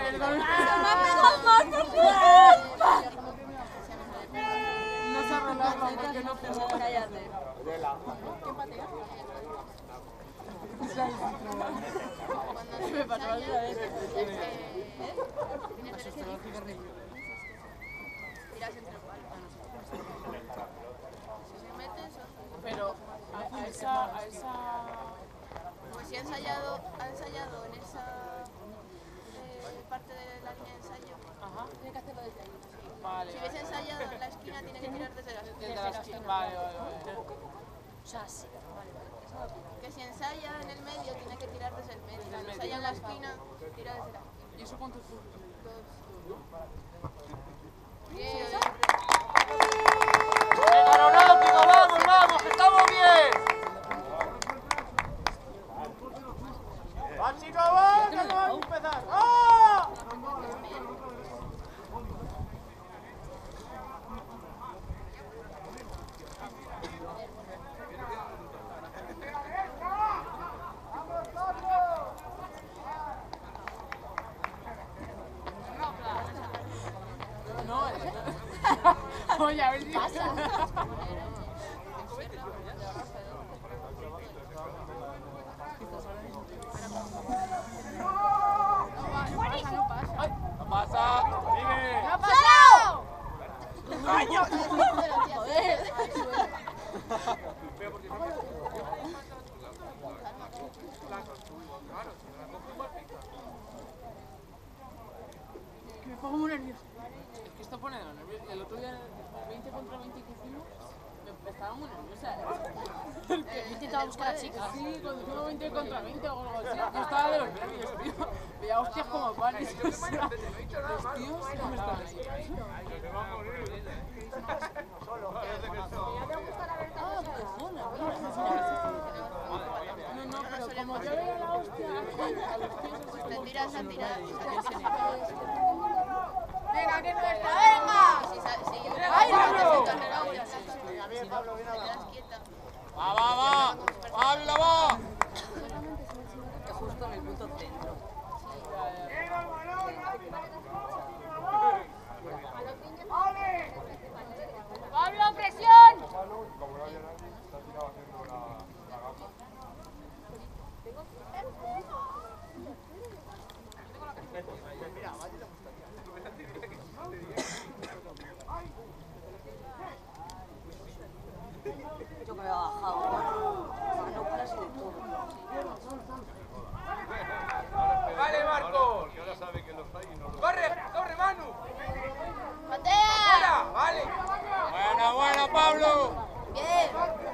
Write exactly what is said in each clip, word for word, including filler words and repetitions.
No se arreglarlo porque no puedo. Cállate. ¿Quién patea? Me pasó otra vez. Tiras entre palos. Si se mete, son... Pero a, a esa... A esa... Pues si ha ensayado, ha ensayado en esa eh, parte de la línea de ensayo, Ajá. tiene que hacerlo desde ahí. Vale. Si hubiese ensayado en la esquina, tiene que tirar desde la esquina. Desde la esquina. Vale, vale, vale. O sea, sí. Que si ensaya en el medio, tiene que tirar desde el medio. Si ensaya en la esquina, tira desde la esquina. ¿Y eso cuánto fue? Dos. Bien. ¡Venga, Aeronáutico, vamos, vamos, que estamos bien! ¡Va, chicos, va! ¡Que no vamos a empezar! ¡Ah! No, oye, a ver si pasa. ¡No pasa! ¡Sigue! ¡No ha pasado! ¡Caño! Joder. Que me pongo muy nervioso. Es que esto pone de los nervios. El otro día, el veinte contra veinte que hicimos, me estaba muy nerviosa. He intentado buscar a la chica. Sí, cuando hicimos veinte contra veinte o algo así, yo estaba de los nervios, tío. Veía hostias como panes. O sea, los tíos no me estaban ahí. No, no, pero como yo veía la hostia, a los tíos así Te como... tiras a tirar. Venga, que no está, venga. Si sa- si ¡Ay, Pablo! Pablo! Si te quedas quieta. ¡Va, va, va! ¡Ávila, va! Que justo en el punto centro. ¡Pablo, presión! Yo me he bajado. No paras de todo. ¡Vale, Marcos! Que ahora sabe que los hay y no los... ¡Corre! ¡Corre, Manu! ¡Patea! ¡Vale! ¡Buena, buena, Pablo! Bien.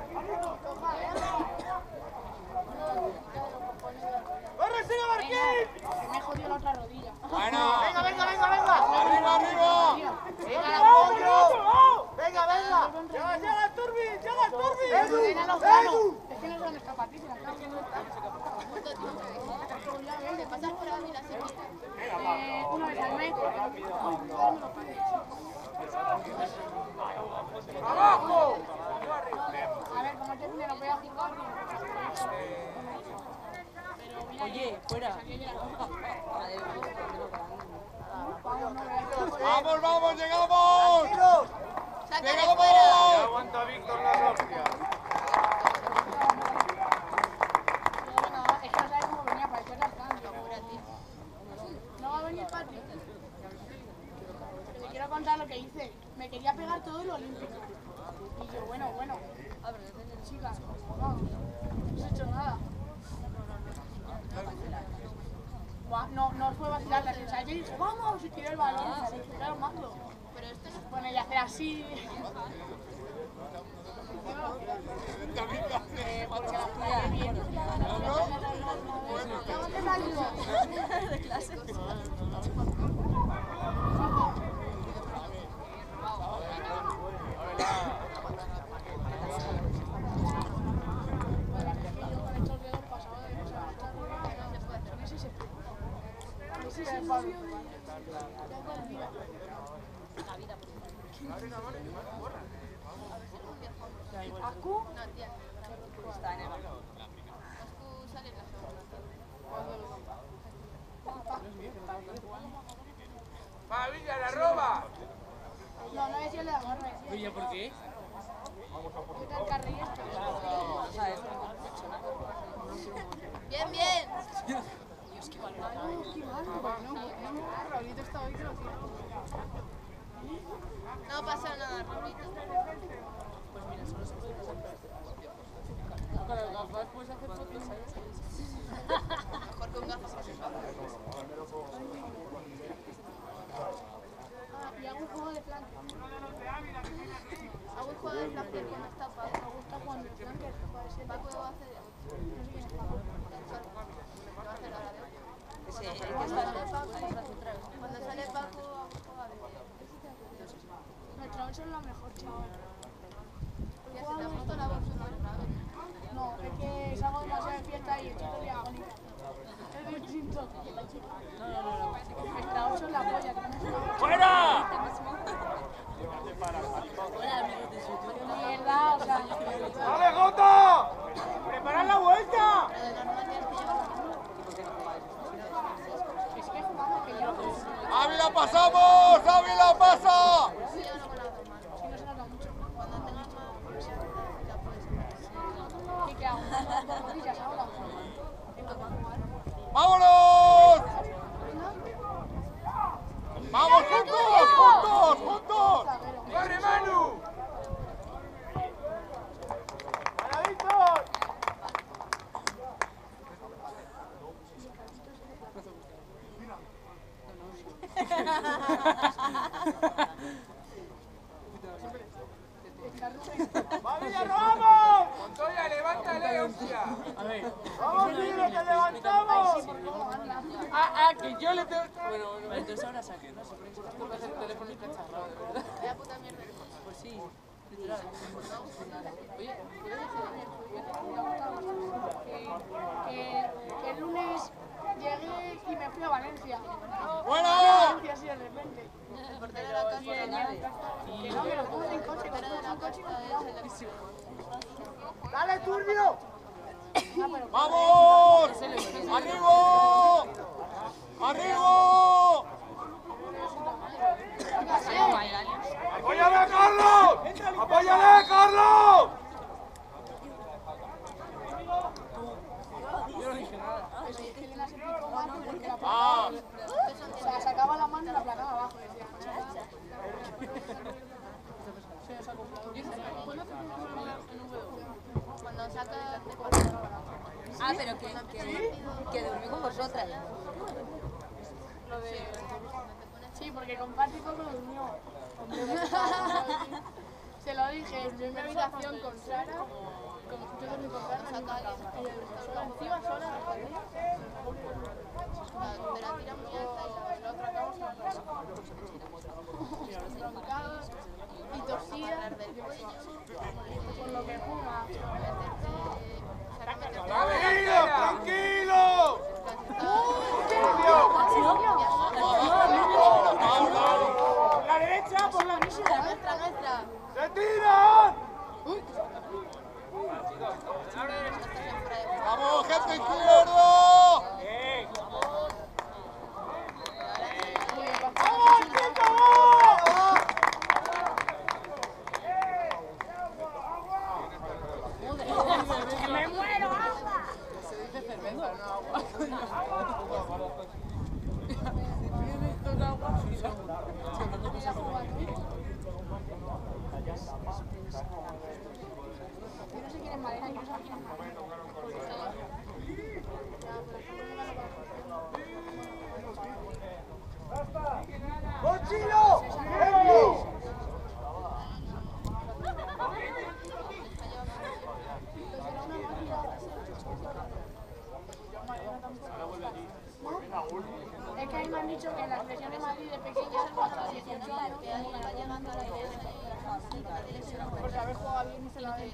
¡Corre, sigue, Marquín! Me he jodido la otra rodilla. ¡Buena! Venga, venga, venga, venga. ¡Arriba, arriba! Venga, apoyo. Venga, venga. ¡Llega, llega el Turbi! ¡Llega el Turbi! Edu, Edu. Es que no son escapatísimas, claro que no están. Te pasas por ahí la semilla. Eh, una vez al mes. ¡Abajo! A ver, como termine, lo voy a jugar. Oye, fuera. ¡Vamos, vamos, llegamos! Tranquilos. ¡Sácale ¡Llegamos! fuera! ¡Aguanta Víctor la hostia! Es que no sabes cómo venía, parecía cantando. No va a venir Patrick. Te quiero contar lo que hice. Me quería pegar todo lo olímpico. Y yo, bueno, bueno. Chicas, vamos. No he hecho nada. Buah, No, no fue vacilar las ensayos y dije, vamos, y tiré el balón. Y claro, mando. Pero esto no es... Bueno, y hacer así. Eh, porque la jugué bien. De clase. ¿Acu? No, tía. Está en el baño. Tú sales la segunda. ¿Cuándo lo Oye, ¿por qué? ¿Qué tal carrilla? No sabes. Bien, bien. Dios, qué mal. Ay, qué mal. No, no, Raulito está hoy que lo tira. No pasa nada, Raulito. Pues mira, solo se puede pasar por este. Con las gafas puedes hacer fotos, ¿sabes? Mejor con gafas que sin gafas. Ah, y hago un juego de flanker. Hago un juego de flanker que no está Paco. Me gusta jugando de flanker. Puede ser. Paco va a hacer. No sé quién es Paco. Lo va a hacer ahora, ¿eh? Sí, el que Cuando está sale Paco, ahí está central. cuando sale Paco, hago un juego a ver. Nuestra ocho es la mejor, chaval. Ya se te ha puesto la voz súper grave. No, es que salgo demasiado de fiesta y estoy todo el día agónica. Es distinto. No, no, no, no. Nuestra ocho es la polla. Que no se ¡Fuera! Hola, amigos de YouTube. de mierda, o sea. ¡Dale, Jota! ¡Preparad la vuelta! Pero de normal tienes que llevar Es que jugamos que yo. ¡Avi la pasamos! ¡Avi la pasa! sí, llevarlo con las dos manos. Si no se nota mucho. Cuando tengas más confianza, ya puedes. ¿Y qué hago? ¿Dos rodillas ahora? ¡Vámonos! ¡Vamos juntos! ¡Juntos! ¡Juntos! ¡Corre, Manu! ¡Para Víctor! ¡Va, Villarro, vamos! Montoya, levántale, hostia. A ver. ¡Vamos, Villarro, que levantamos! Ah, ah, que yo le tengo. Bueno, bueno, vale, entonces ahora saque, ¿no? Se pone esto para hacer el teléfono y cacharrado, de verdad. Vaya puta mierda. Pues sí, literal. Oye, ¿puedes Que, que, que el lunes llegué y me fui a Valencia. ¡Bueno! A Valencia así de repente. El portero de la casa. Que no, me lo puse en coche. El portero de la casa es el. ¡Dale, Turbio! Ah, pero ¡Vamos! ¡Arriba! ¡Arriba! ¡Apóyale a Carlos! ¡Apóyale, Carlos! Yo no dije nada. es que Elena se picó mal porque la ¡Ah! placaba. O sea, sacaba la mano y la placaba abajo. Y decía, se os ha comprado. Cuando saca de portero. Ah, pero que, que, que durmió con vosotras. Lo de... Sí, porque comparte todo durmió. Se lo dije, yo en mi habitación con Sara, con, yo dormí con Sara, encima sola, Pero tira muy alta y la otra acaba roncada y tosía, por lo que fuma. ¡Tranquilo, tranquilo! ¡Por la derecha, por la derecha! Nuestra, nuestra. ¡Se tiran! ¡Vamos, gente izquierda! ¡Vamos, Tito! ¡Me muero, agua! Se dice cerveza, no agua. Yo no sé quién es Malena, yo no sé quién es Malena. ¡Mochilo! ¡Venga! Es que ahí me han dicho que en la selección de Madrid de pequeñas hasta dieciocho años Que alguien va llegando a la iglesia y la dirección. porque haber jugado bien y se la de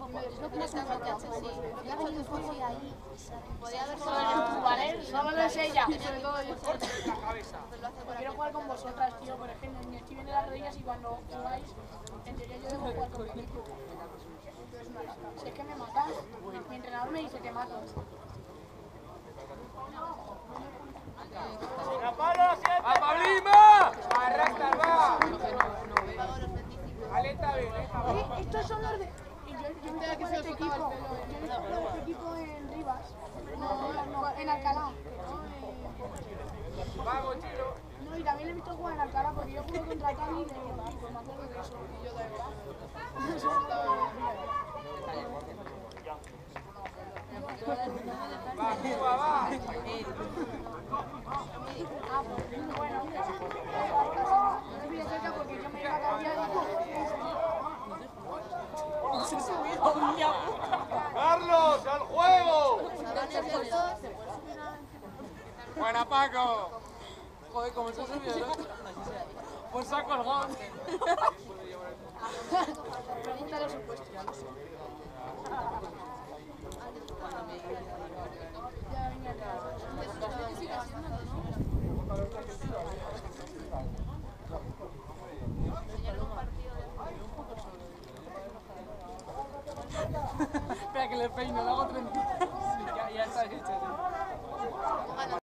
Podía haber ¿vale? Solo es ella, y sobre todo yo. Quiero jugar con vosotras, tío, por ejemplo, me estoy viendo las rodillas y cuando jugáis, en teoría yo debo jugar con mi equipo. Si es que me matas, mi entrenador me dice que matas. ¡La pala, siete! ¡A Pablima! ¡Arrastra, va! Aleta, bien, eh. contra Cali de Olympique, me acuerdo de eso. Y yo también. Va, Cuba, va. Ah, pues, bueno, no me cerca porque yo me iba a cambiar Se subió un ya. ¡Carlos, al juego! Buena, Paco. Joder, como se ha subido el otro. Pues se ha colgado. Pregúntale su puesto. Ya venía Espera que le peino, le hago treinta. Ya, ya está hecho.